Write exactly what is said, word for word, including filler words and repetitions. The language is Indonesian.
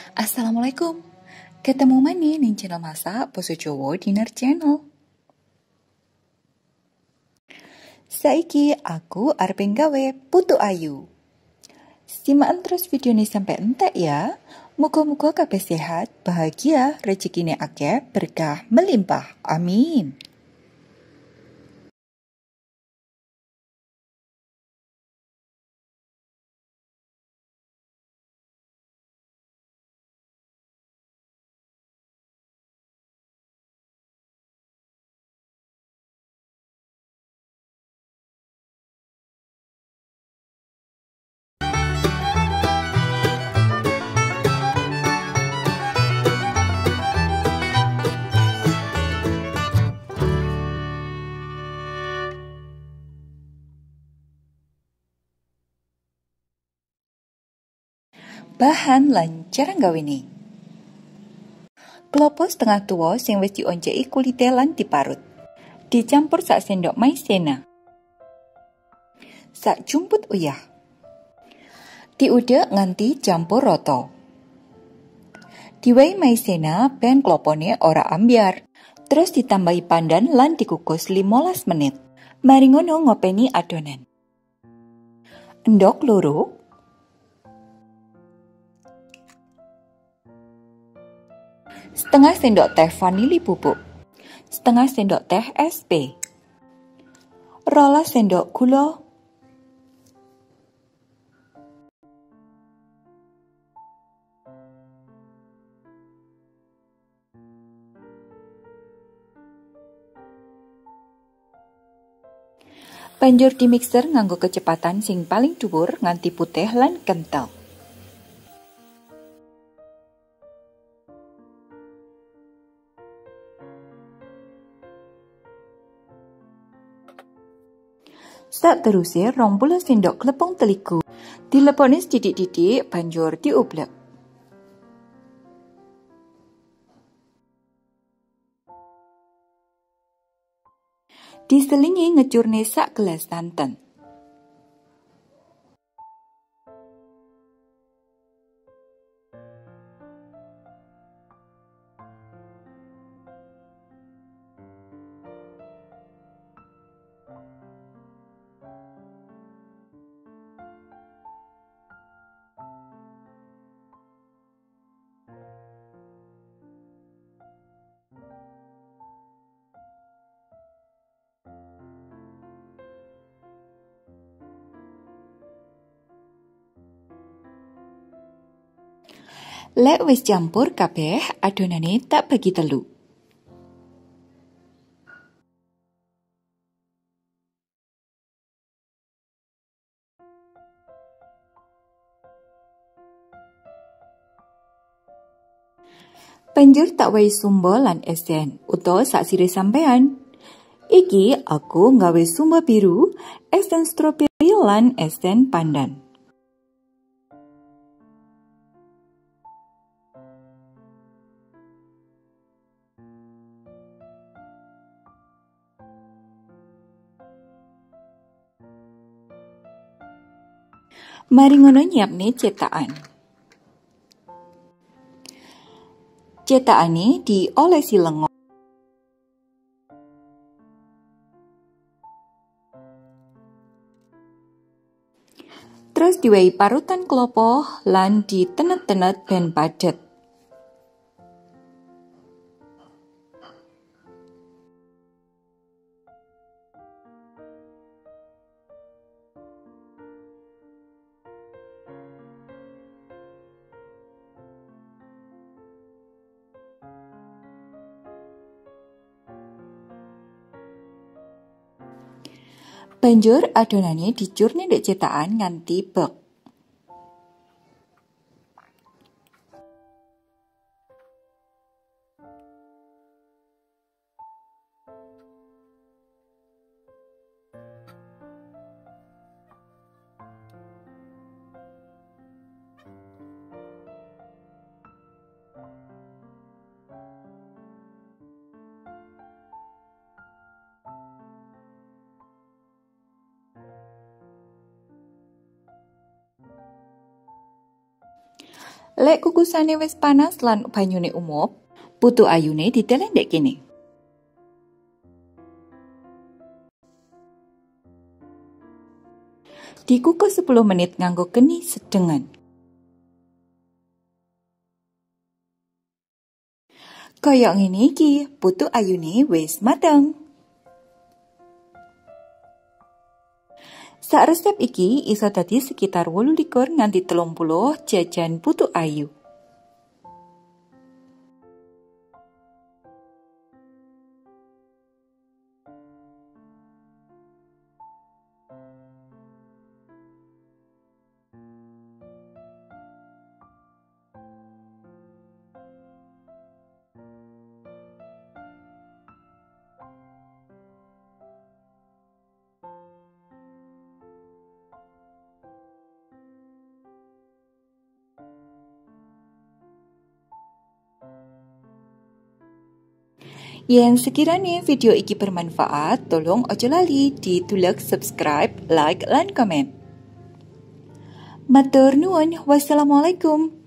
Assalamualaikum. Ketemu mana ning channel masak Basa Jawa Dinner Channel. Saiki aku arep gawe putu ayu. Simakan terus video ini sampai entek ya. Muga-muga kabeh sehat, bahagia, rezekine akeh, berkah melimpah. Amin. Bahan lan cara gawene. Klopo setengah tua sing wis dionceki kulite lan diparut. Dicampur sak sendok maizena. Sak jumput uyah. Diudek nganti campur rata. Diwehi maizena ben klopone ora ambyar. Terus ditambahi pandan lan dikukus limolas menit. Mari ngono ngopeni adonan. Endok loro. Setengah sendok teh vanili bubuk. Setengah sendok teh S P. Rolas sendok gula. Banjur di mixer nganggo kecepatan sing paling dhuwur nganti putih lan kental. Sak terusé rong puluh sendok klepong teligu. Dileponi sedidik-didik banjur dioblek. Diselingi ngecurne sak gelas santen. Lek wis campur kabeh, adonane tak bagi telu. Banjur tak wehi sumba lan esen utawa sak sire sampean. Iki aku nggawe sumba biru, esen stroberi lan esen pandan. Mari ngono nyiapne cetakan. Cetakane diolesi lenga. Terus diwehi parutan klopo lan ditenet-tenet ben padet. Banjur adonane dicurne ndek cetakan nganti bek. Lek kukusane wis panas lan banyune umup, putu ayune diteleng ndek kene. Dikukus sepuluh menit nganggo geni sedengan. Kaya ngene iki, putu ayune wis mateng. Sak resep iki iso dadi sekitar wolu likur nganti telung puluh jajan putu ayu. Yen sekiranya video iki bermanfaat, tolong ojo lali ditulak subscribe, like, lan komen. Matur nuwun, wassalamualaikum.